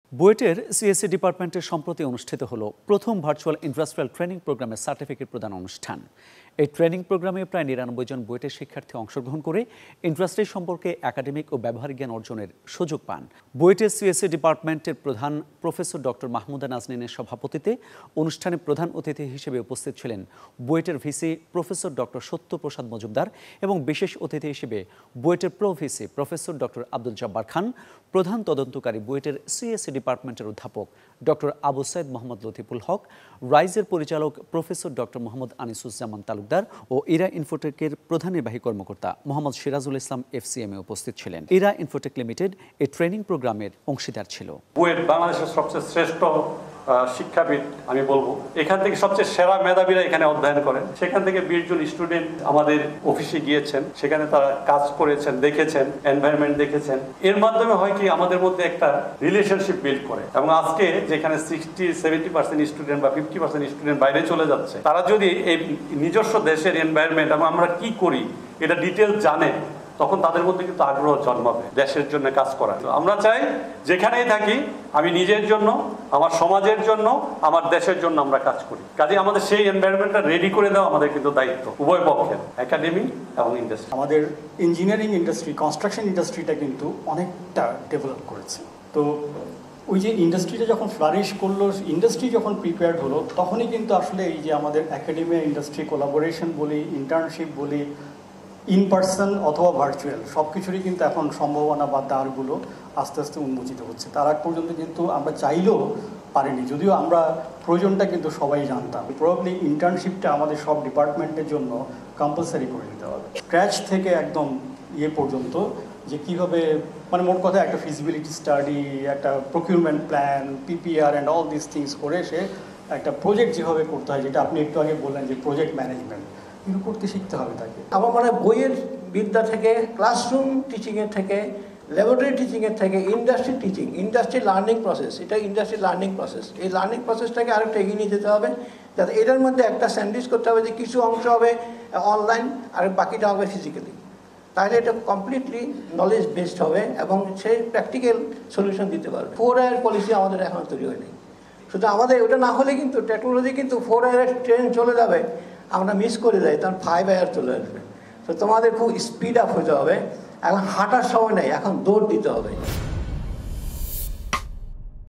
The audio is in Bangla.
বুয়েটের সিএসসি ডিপার্টমেন্টের সম্প্রতি অনুষ্ঠিত হলো প্রথম ভার্চুয়াল ইন্ডাস্ট্রিয়াল ট্রেনিং প্রোগ্রামের সার্টিফিকেট প্রদান অনুষ্ঠান। এই ট্রেনিং প্রোগ্রামে প্রায় ৯৯ জন বুয়েটের শিক্ষার্থী অংশগ্রহণ করে ইন্ডাস্ট্রি সম্পর্কে একাডেমিক ও ব্যবহারিক জ্ঞান অর্জনের সুযোগ পান। বুয়েটের সিএসসি ডিপার্টমেন্টের প্রধান প্রফেসর ডক্টর মাহমুদা নাজনীনের সভাপতিত্বে অনুষ্ঠানে প্রধান অতিথি হিসেবে উপস্থিত ছিলেন বুয়েটের VC professor doctor Satyaprasad Majumdar এবং বিশেষ অতিথি হিসেবে বুয়েটের pro VC professor doctor Abdul Jabbar Khan, প্রধান তদন্তকারী বুয়েটের সিএসসি ডিপার্টমেন্টের অধ্যাপক ডক্টর আবু সাইদ মোহাম্মদ লতিফুল হক, রাইজের পরিচালক প্রফেসর ডক্টর মোহাম্মদ আনিসুজ্জামান তালুকদার ও ইরা ইনফোটেকের প্রধান নির্বাহী কর্মকর্তা মোহাম্মদ সিরাজুল ইসলাম এফসিএম এ উপস্থিত ছিলেন। ইরা ইনফোটেক লিমিটেড এই ট্রেনিং প্রোগ্রামের অংশীদার ছিল। বুয়েট বাংলাদেশের সবচেয়ে শ্রেষ্ঠ শিক্ষাবিদ আমি বলবো। এখান থেকে সবচেয়ে সেরা মেধাবীরা এখানে অধ্যয়ন করেন। সেখান থেকে 20 জন স্টুডেন্ট আমাদের অফিসে গিয়েছেন, সেখানে তারা কাজ করেছেন, দেখেছেন, এনভায়রনমেন্ট দেখেছেন। এর মাধ্যমে হয় কি আমাদের মধ্যে একটা রিলেশনশিপ বিল্ড করে, এবং আজকে যেখানে 60-70% স্টুডেন্ট বা 50% স্টুডেন্ট বাইরে চলে যাচ্ছে, তারা যদি এই নিজস্ব দেশের এনভায়রনমেন্ট এবং আমরা কি করি এটা ডিটেলস জানে, তখন তাদের মধ্যে কিন্তু আগ্রহ জন্মাবে দেশের জন্য কাজ করা। আমরা চাই যেখানেই থাকি আমি নিজের জন্য, আমার সমাজের জন্য, আমার দেশের জন্য আমরা কাজ করি। কাজে আমাদের সেই এনভায়রনমেন্টটা রেডি করে দেওয়া আমাদের কিন্তু দায়িত্ব উভয় পক্ষের, একাডেমি এবং ইন্ডাস্ট্রি। আমাদের ইঞ্জিনিয়ারিং ইন্ডাস্ট্রি, কনস্ট্রাকশন ইন্ডাস্ট্রিটা কিন্তু অনেকটা ডেভেলপ করেছে। তো ওই যে ইন্ডাস্ট্রিটা যখন ফ্লারিশ করলো, ইন্ডাস্ট্রি যখন প্রিপেয়ার্ড হলো, তখনই কিন্তু আসলে এই যে আমাদের একাডেমি ইন্ডাস্ট্রি কোলাবোরেশন বলি, ইন্টার্নশিপ বলি, ইন পার্সন অথবা ভার্চুয়াল সব কিছুরই কিন্তু এখন সম্ভাবনা বা দ্বারগুলো আস্তে আস্তে উন্মোচিত হচ্ছে। তার আগ পর্যন্ত কিন্তু আমরা চাইলেও পারিনি, যদিও আমরা প্রয়োজনটা কিন্তু সবাই জানতাম। প্রবাবলি ইন্টার্নশিপটা আমাদের সব ডিপার্টমেন্টের জন্য কম্পালসারি করে দিতে হবে, স্ক্র্যাচ থেকে একদম পর্যন্ত, যে কীভাবে মানে মোট কথা একটা ফিজিবিলিটি স্টাডি, একটা procurement plan, PPR and all this things করে সে একটা প্রজেক্ট যেভাবে করতে হয়, যেটা আপনি একটু আগে বললেন যে প্রজেক্ট ম্যানেজমেন্ট, এগুলো করতে শিখতে হবে তাকে। আমার মনে হয় বইয়ের বিদ্যা থেকে, ক্লাসরুম টিচিংয়ের থেকে, ল্যাবরেটরি টিচিংয়ের থেকে industry teaching, industry learning process, এটা ইন্ডাস্ট্রি লার্নিং প্রসেস। এই লার্নিং প্রসেসটাকে আরেকটা এগিয়ে নিয়ে যেতে হবে, যাতে এটার মধ্যে একটা স্যান্ডউইচ করতে হবে যে কিছু অংশ হবে অনলাইন আর বাকিটা হবে ফিজিক্যালি। তাহলে এটা কমপ্লিটলি নলেজ বেসড হবে এবং সেই প্র্যাকটিক্যাল সলিউশন দিতে পারবে। 4 পলিসি আমাদের এখন তৈরি হয়নি। শুধু আমাদের ওটা না হলে কিন্তু টেকনোলজি কিন্তু 4 ট্রেন চলে যাবে, আমরা মিস করে যাই, তখন 5 চলে আসবে। তো তোমাদের খুব স্পিড আপ হতে হবে। এখন হাঁটার সময় নেই, এখন দৌড় দিতে হবে।